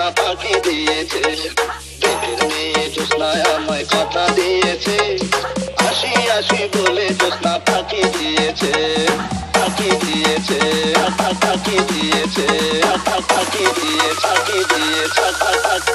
জোসনা পাখি দিয়েছে, পেটের মেয়ে জোসনা আমায় কথা দিয়েছে, আসি আসি বলে জোসনা পাখি দিয়েছে, পাখি দিয়েছে, পাখি দিয়েছে, পাখি দিয়েছে, পাখি দিয়েছে।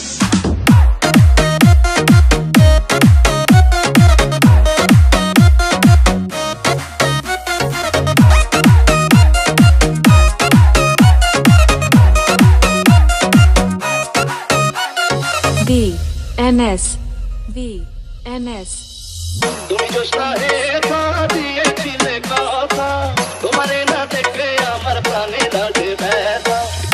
VMS VMS তুমি জোসনা হে দিয়েছিলে কথা, তোমারে না দেখলে আমার প্রাণে লাগে ব্যথা।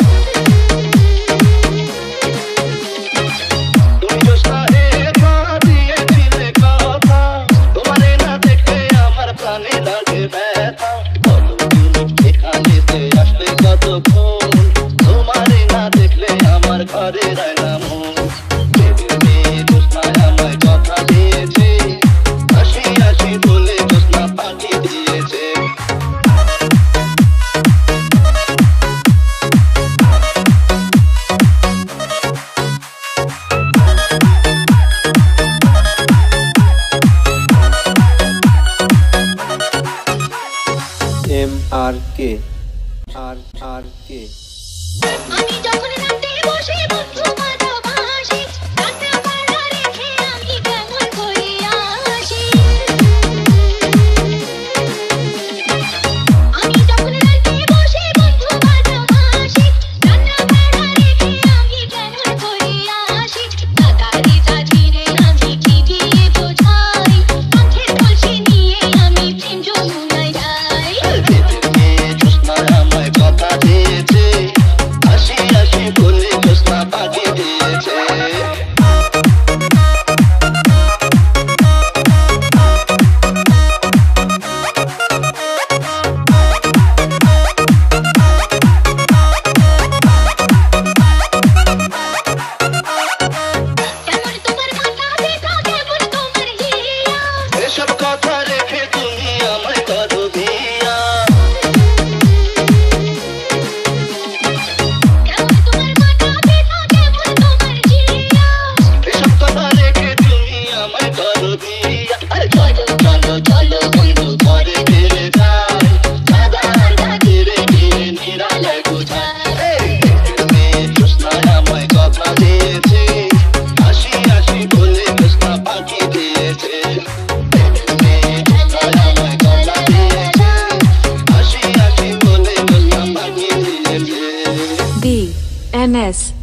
তুমি জোসনা হে দিয়েছিলে কথা, তোমারে না দেখলে আমার প্রাণে লাগে ব্যথা। বলো তুমি এখানেতে আসলে কতক্ষণ, তোমারে না দেখলে আমার ঘরে রায় না মন। RK আমি যখন রাতে বসে বন্ধু মাথা ভাসি, রাতে পাড়া রেখে আমি কেমন করে আসি। আমি যখন রাতে বসে বন্ধু মাথা ভাসি, রাতে পাড়া রেখে আমি কেমন করে আসি। তাকারি সাজিরে আমি কি দিয়ে বোঝাই, কাঁধের কলসি নিয়ে আমি প্রেম যমুনায় যাই। কথা দিয়েছে, আসি আসি বলে জোসনা পাখি দিয়েছে। কেমন তোমার মাথা ব্যথা, কেমন তোমার হিয়া, এসব কথা রেখে তুমি আমায় করো বিয়া। কেমন তোমার মাথা ব্যথা, কেমন তোমার হিয়া। এসব কথা রেখে তুমি আমায় করো বিয়া। আরে চলো চলো চলো বন্ধু ঘরে ফিরে যাই, সাদা আধা ধীরে ধীরে নিরালে বোঝায়। মেয়ে জোসনা আমায় কথা দিয়েছে, আসি আসি বলে জোসনা পাখি দিয়েছে। মেয়ে জোসনা আমায় কথা দিয়েছে, আসি আসি বলে জোসনা পাখি দিয়েছে। VMS